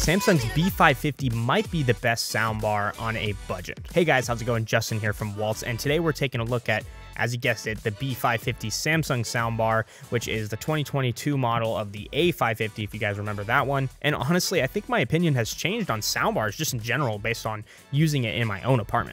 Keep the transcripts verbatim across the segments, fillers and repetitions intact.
Samsung's B five fifty might be the best soundbar on a budget. Hey guys, how's it going? Justin here from Waltz, and today we're taking a look at, as you guessed it, the B five fifty Samsung soundbar, which is the twenty twenty-two model of the A five fifty, if you guys remember that one. And honestly, I think my opinion has changed on soundbars just in general based on using it in my own apartment.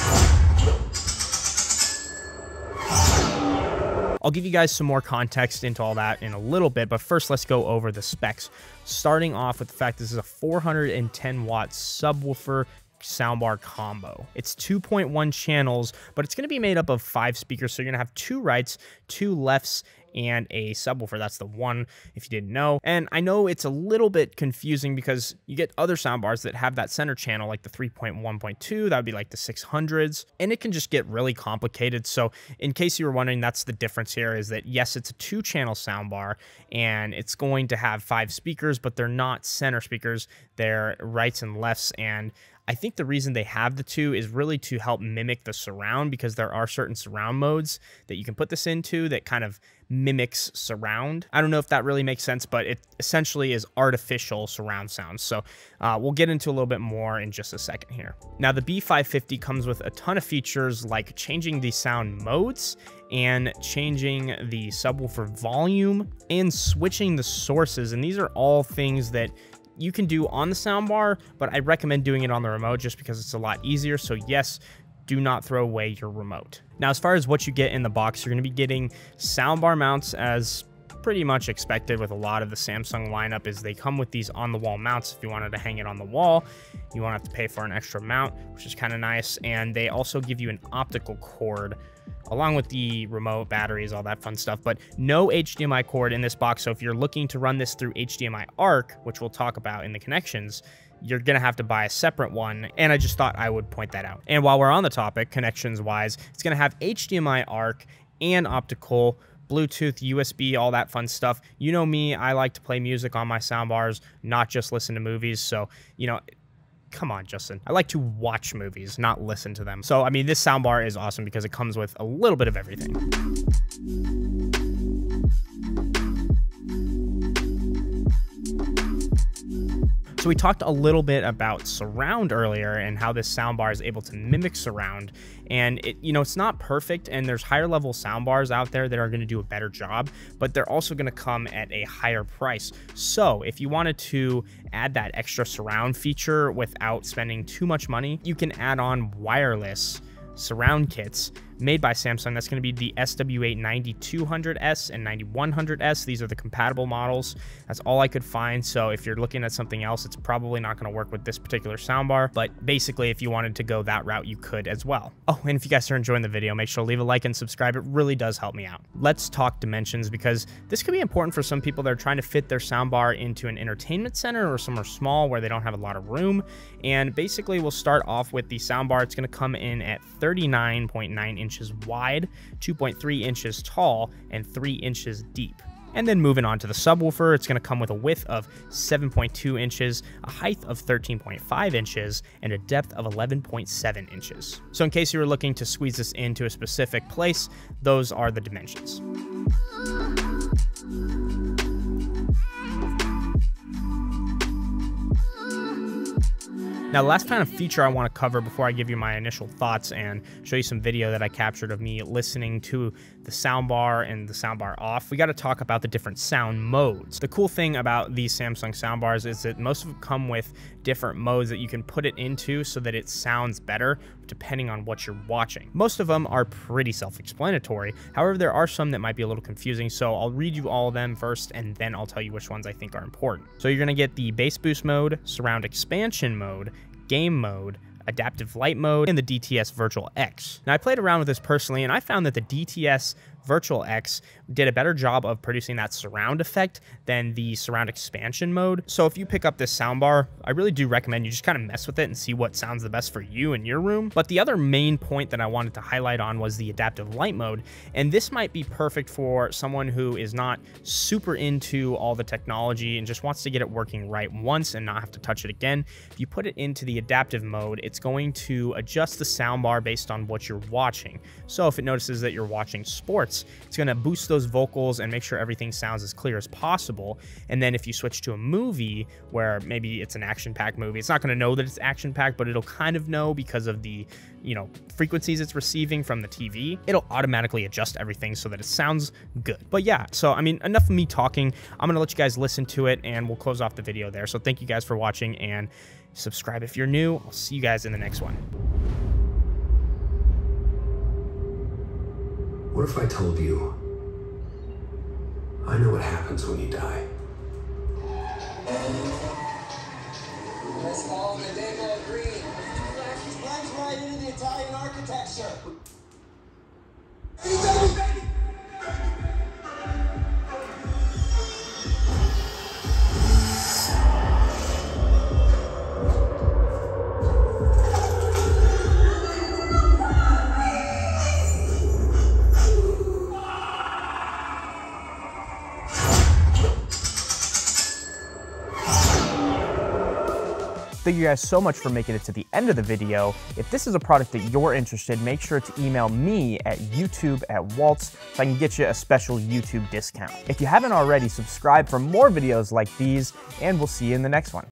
I'll give you guys some more context into all that in a little bit, but first let's go over the specs. Starting off with the fact this is a four hundred ten watt subwoofer soundbar combo. It's two point one channels, but it's going to be made up of five speakers, so you're going to have two rights, two lefts, and a subwoofer. That's the one, if you didn't know. And I know it's a little bit confusing because you get other soundbars that have that center channel, like the three point one point two, that would be like the six hundreds, and it can just get really complicated. So in case you were wondering, that's the difference here, is that yes, it's a two channel soundbar and it's going to have five speakers, but they're not center speakers, they're rights and lefts. And I think the reason they have the two is really to help mimic the surround, because there are certain surround modes that you can put this into that kind of mimics surround. I don't know if that really makes sense, but it essentially is artificial surround sound. So uh, we'll get into a little bit more in just a second here. Now, the B five fifty comes with a ton of features like changing the sound modes and changing the subwoofer volume and switching the sources. And these are all things that you can do on the soundbar, but I recommend doing it on the remote just because it's a lot easier. So yes, do not throw away your remote. Now, as far as what you get in the box, you're going to be getting soundbar mounts, as pretty much expected with a lot of the Samsung lineup, is they come with these on-the-wall mounts. If you wanted to hang it on the wall, you won't have to pay for an extra mount, which is kind of nice. And they also give you an optical cord along with the remote, batteries, all that fun stuff, but no H D M I cord in this box. So if you're looking to run this through H D M I ARC, which we'll talk about in the connections, you're going to have to buy a separate one, and I just thought I would point that out. And while we're on the topic, connections-wise, it's going to have H D M I ARC and optical, Bluetooth, U S B, all that fun stuff. You know me, I like to play music on my soundbars, not just listen to movies, so, you know, come on, Justin. I like to watch movies, not listen to them. So, I mean, this soundbar is awesome because it comes with a little bit of everything. So we talked a little bit about surround earlier and how this soundbar is able to mimic surround. And it, you know, it's not perfect, and there's higher level soundbars out there that are going to do a better job, but they're also going to come at a higher price. So if you wanted to add that extra surround feature without spending too much money, you can add on wireless surround kits made by Samsung. That's going to be the S W eight ninety-two hundred S and ninety-one hundred S. These are the compatible models. That's all I could find. So if you're looking at something else, it's probably not going to work with this particular soundbar. But basically, if you wanted to go that route, you could as well. Oh, and if you guys are enjoying the video, make sure to leave a like and subscribe. It really does help me out. Let's talk dimensions, because this could be important for some people that are trying to fit their soundbar into an entertainment center or somewhere small where they don't have a lot of room. And basically, we'll start off with the soundbar. It's going to come in at thirty-nine point nine inches wide, two point three inches tall, and three inches deep. And then moving on to the subwoofer, it's going to come with a width of seven point two inches, a height of thirteen point five inches, and a depth of eleven point seven inches. So in case you were looking to squeeze this into a specific place, those are the dimensions. Now, the last kind of feature I want to cover before I give you my initial thoughts and show you some video that I captured of me listening to the soundbar and the soundbar off, we got to talk about the different sound modes. The cool thing about these Samsung soundbars is that most of them come with different modes that you can put it into so that it sounds better depending on what you're watching. Most of them are pretty self-explanatory. However, there are some that might be a little confusing, so I'll read you all of them first, and then I'll tell you which ones I think are important. So you're going to get the bass boost mode, surround expansion mode, game mode, adaptive light mode, and the D T S Virtual X. Now, I played around with this personally, and I found that the D T S Virtual X did a better job of producing that surround effect than the surround expansion mode. So if you pick up this soundbar, I really do recommend you just kind of mess with it and see what sounds the best for you in your room. But the other main point that I wanted to highlight on was the adaptive light mode. And this might be perfect for someone who is not super into all the technology and just wants to get it working right once and not have to touch it again. If you put it into the adaptive mode, it's going to adjust the soundbar based on what you're watching. So if it notices that you're watching sports, watts. It's going to boost those vocals and make sure everything sounds as clear as possible. And then if you switch to a movie where maybe it's an action-packed movie, it's not going to know that it's action-packed, but it'll kind of know because of the, you know, frequencies it's receiving from the T V. It'll automatically adjust everything so that it sounds good. But yeah, so I mean, enough of me talking. I'm going to let you guys listen to it, and we'll close off the video there. So thank you guys for watching, and subscribe if you're new. I'll see you guys in the next one. What if I told you I know what happens when you die? Let's call the Demo Green. Plunge right into the Italian architecture. Thank you guys so much for making it to the end of the video. If this is a product that you're interested in, make sure to email me at YouTube at Waltz so I can get you a special YouTube discount. If you haven't already, subscribe for more videos like these, and we'll see you in the next one.